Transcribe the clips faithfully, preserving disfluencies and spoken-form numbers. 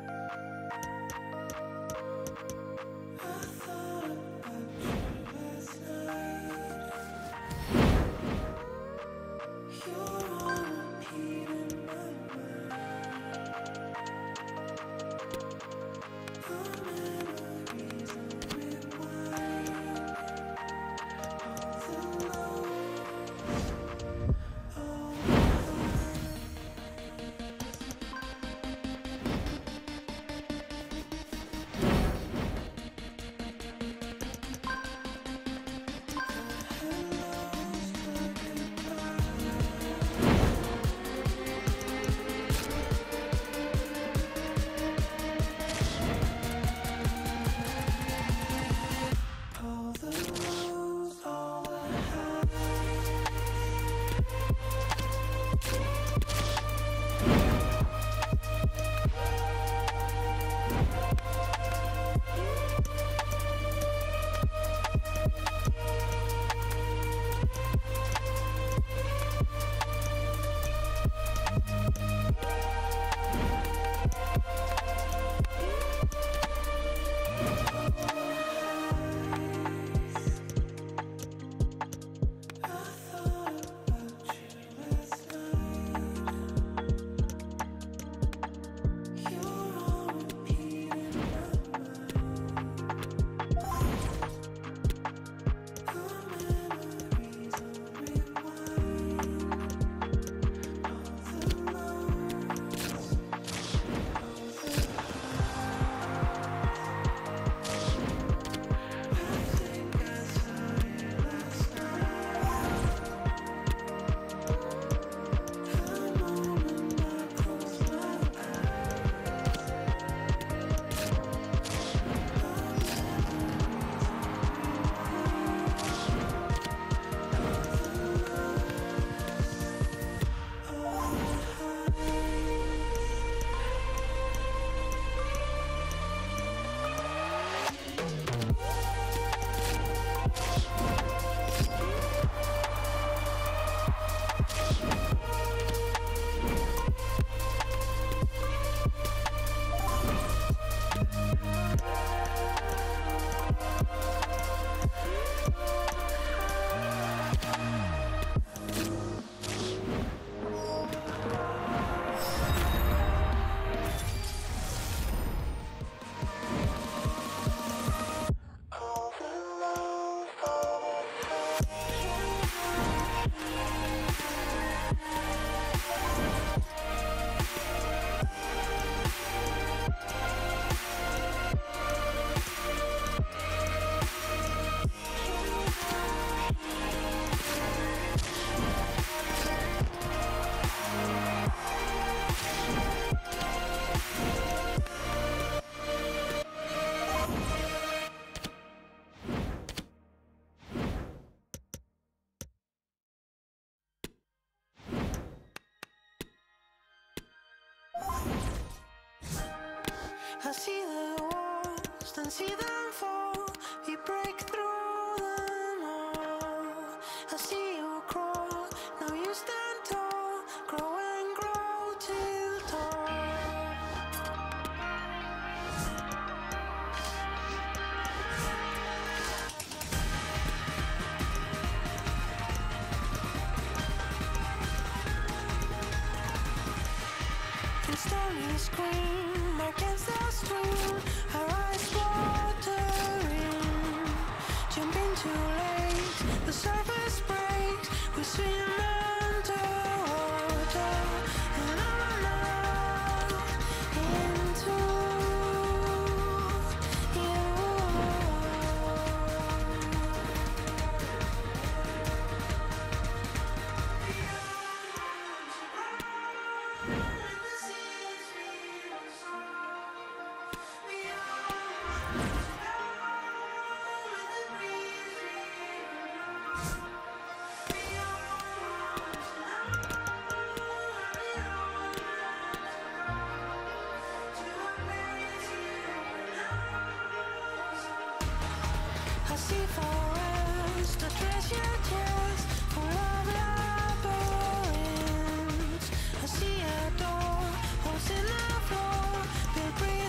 I see the walls, then see them fall. We break through them all. I see you crawl, now you stand tall. Grow and grow till tall. And stony scream against the stream. Our eyes watering. Jump in too late, the surface breaks. We swim underwater. And on out into you. I see forest, a treasure chest full of labyrinths. I see a door, holes in the floor, built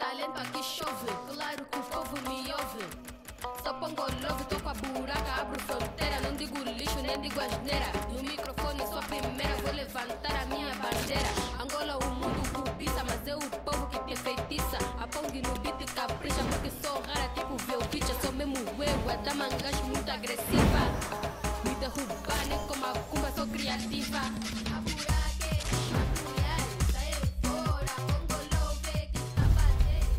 talento aqui chove, claro que o povo me ouve. Só pongo love, tô com a buraca, abro fronteira. Não digo lixo, nem digo asneira. No microfone sou a primeira, vou levantar a minha bandeira. Angola o mundo cobiça, mas é o povo que te feitiça. A Pong no beat capricha, porque sou rara tipo Velvicha. Sou mesmo eu, a dama gajo muito agressiva. Me derrubar nem como a cumba, sou criativa. A buraca, a mulher, sai fora. Pongo love que tá batendo.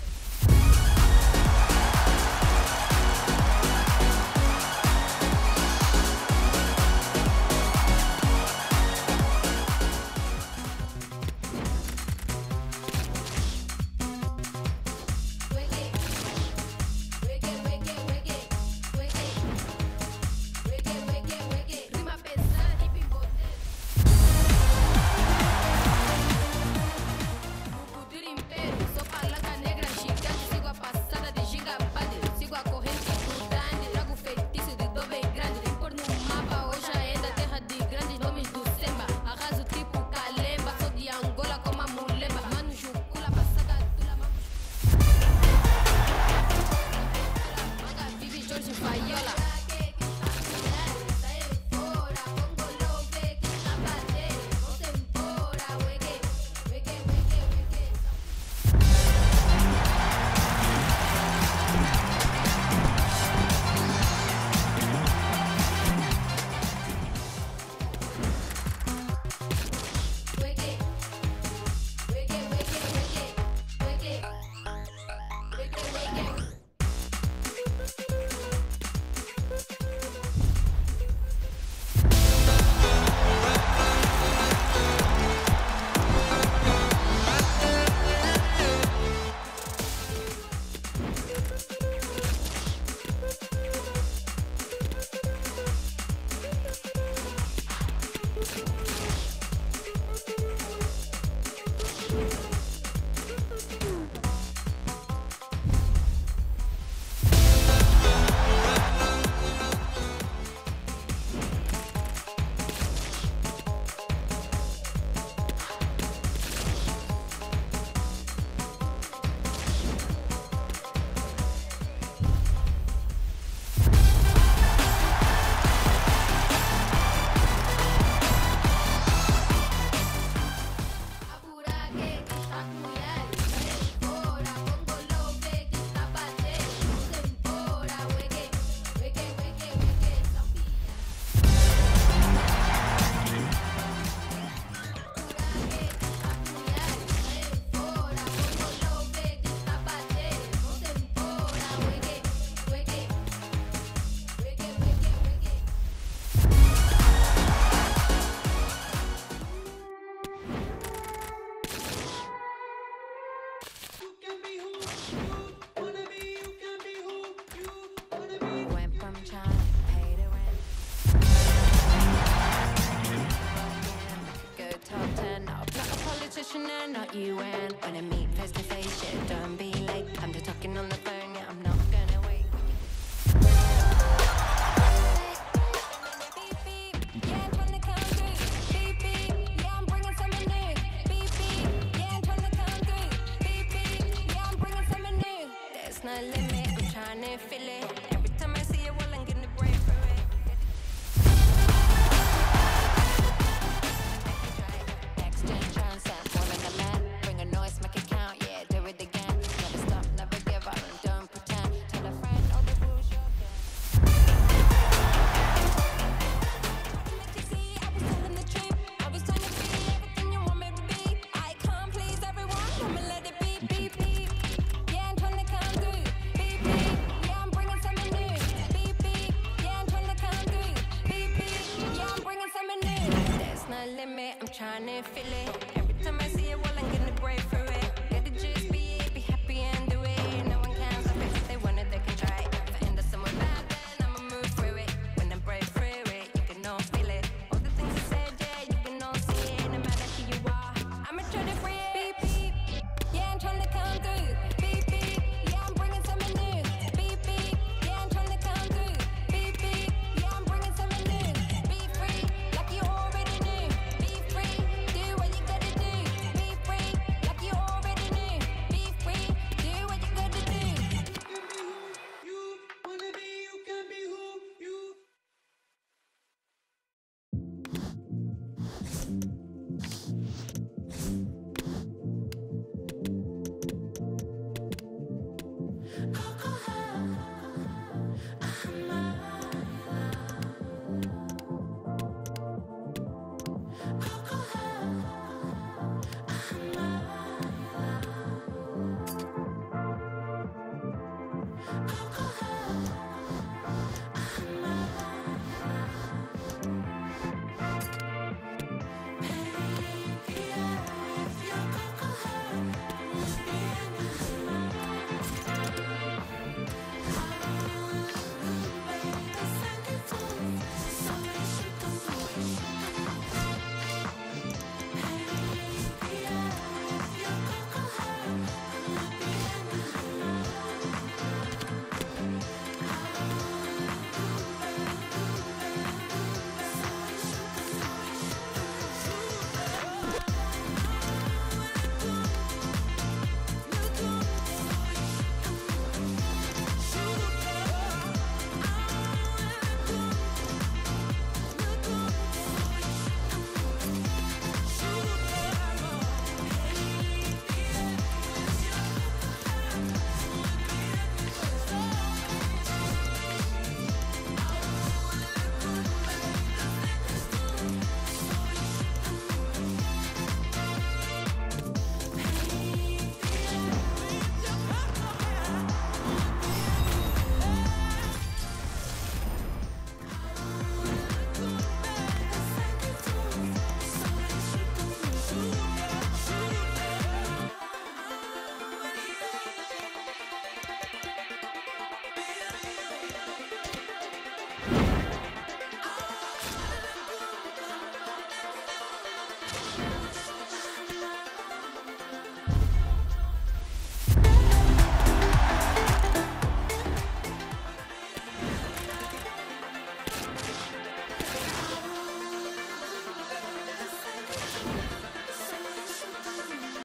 Not you and when I meet face to face, shit, don't be late. I'm just talking on the phone, yeah, I'm not gonna wait. Beep beep, yeah, I'm trying to come through. Beep beep, yeah, I'm bringing something new. Beep beep, yeah, I'm trying to come through. Beep beep, yeah, I'm bringing something new. There's no limit, I'm trying to feel it. Every time I see it, well, I'm gonna break for it. Next gen transcend, more than a man. Bring a noise, make it count, yeah, do it again. Never stop, never give up, and don't pretend. Tell a friend all the rules you're against. Make you see, I was telling the truth. I was trying to be everything you want me to be. I can't please everyone, I'ma let it be, beep, beep. Yeah, I'm trying to come through. Beep, beep, yeah, I'm bringing something new. Beep, beep, yeah, I'm trying to come through. Beep, beep, yeah, I'm bringing something new. There's no limit, I'm trying to feel it.